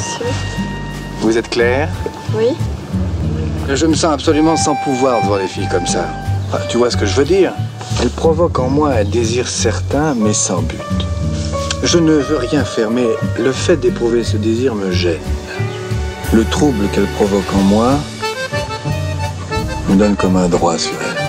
sûr. Vous êtes clair? Oui. Je me sens absolument sans pouvoir devant les filles comme ça. Enfin, tu vois ce que je veux dire? Elles provoquent en moi un désir certain, mais sans but. Je ne veux rien faire, mais le fait d'éprouver ce désir me gêne. Le trouble qu'elles provoquent en moi me donne comme un droit sur elles.